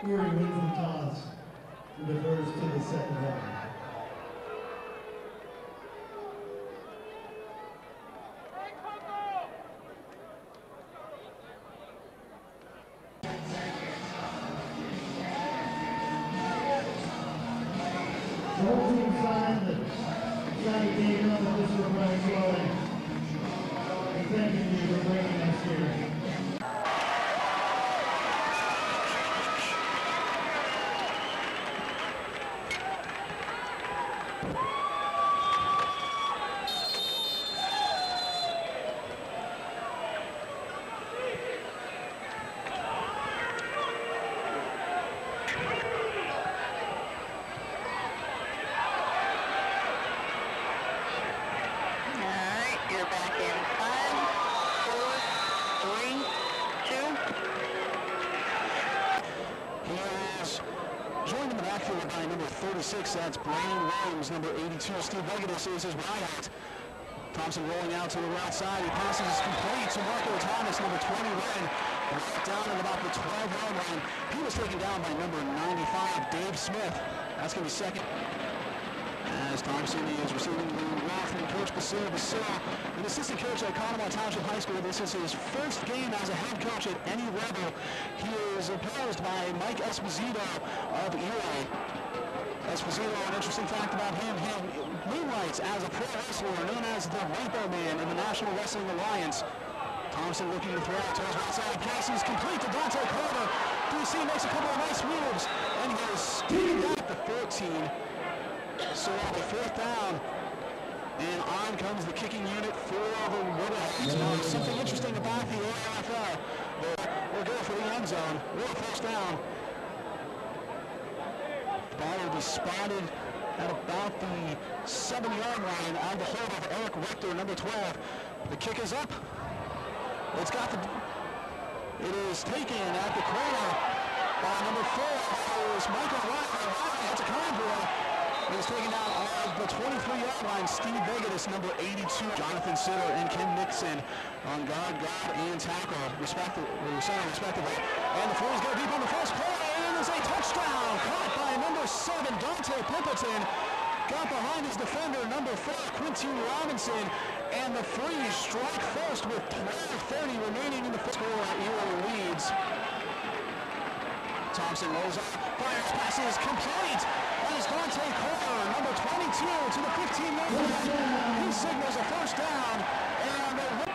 Erie wins the toss and defers to the second round. The whole team signed the game on the official Brian Slowing. And thanking you for bringing us here. By number 36, that's Brian Williams. Number 82, Steve Vagedes is his wideout. Thompson rolling out to the right side. He passes complete to J-Marko Thomas, number 21. Right down at about the 12-yard line. He was taken down by number 95, Dave Smith. That's going to be second. As Thompson is receiving the wrath from Coach Basil, an assistant coach at Conemaugh Township High School. This is his first game as a head coach at any level. He is opposed by Mike Esposito of Erie. Esposito, an interesting fact about him, he moonlights as a pro wrestler known as the Rainbow Man in the National Wrestling Alliance. Thompson looking to throw out to his right side. Passes complete to E'Donte Pimpleton. DC makes a couple of nice moves, and he is speeding out the 14. So on the fourth down, and on comes the kicking unit for the Riverhawks. Now, something interesting about the AIFL. We'll go for the end zone. We're first down. The ball will be spotted at about the 7-yard line out of the hold of Eric Rector, number 12. The kick is up. It is taken at the corner by number 4. That is Michael Riley. That's a convoy. He's taken out of the 23-yard line. Steve Vagedes, number 82. Jonathan Sitter and Ken Nixon on guard, and tackle, respectively. And the Fourh's go deep on the first play, and there's a touchdown caught by number 7, E-Donte Pimpleton. Got behind his defender, number 4, J-Quenteen Robinson, and the Freeze strike first with 12:30 remaining in the first score. Erie leads. Thompson rolls up, fires, passes complete. That is Dante Corker, number 22, to the 15-yard line. He signals a first down, and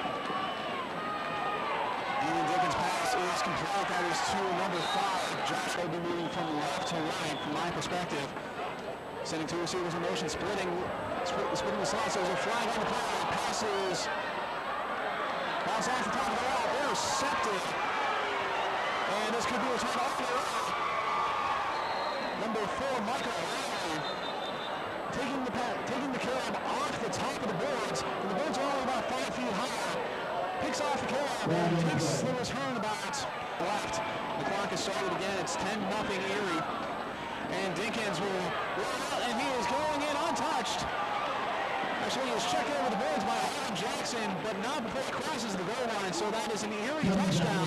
Dinkins' pass is complete. That is to number 5. Josh will be moving from left to right, from my perspective. Sending two receivers in motion, splitting the slots. There's a flag on the play. Passes. Bounce off the top of the wall. Intercepted. And this could be a turn off the right. Number 4, Michael Riley, taking the cab off the top of the boards. And the boards are only about 5 feet high. Picks off the cab and takes the return about left. The clock is started again. It's 10-0 Erie. And Dinkins will roll out, and he is going in untouched. Actually, he was checked over the boards by Adam Jackson, but not before he crosses the goal line. So that is an Erie touchdown.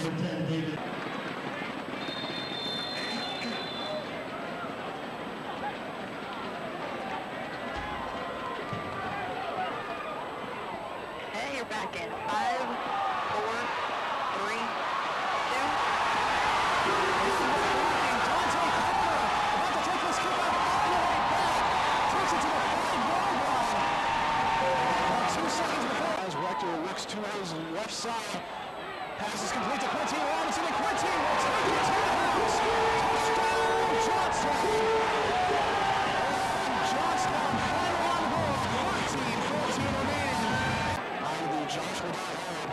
Hey, you're back in 5, 4, 3, 2. Rector looks to his left side. Passes complete to J-Quenteen Robinson, and Quentin will take it to the house. Touchdown, Johnstown! And Johnstown final on the board. 14 remaining. Out of the Joshua Road.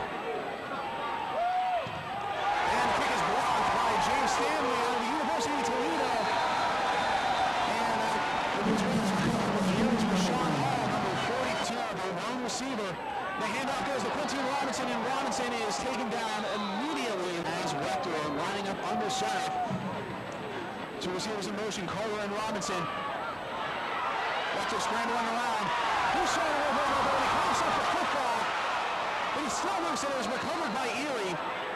And the kick is blocked by James Stanley out of the University of Toledo. And the returns are covered with Hughes for Sean Hall, number 42, the lone receiver. The handoff goes to J-Quenteen Robinson, and Robinson is taken down immediately as Rector lining up under center. Two receivers in motion, Carter and Robinson. Rector scrambling around. He's showing a little bit of mobility, comes up the football, but he's still loose, and it was recovered by Erie.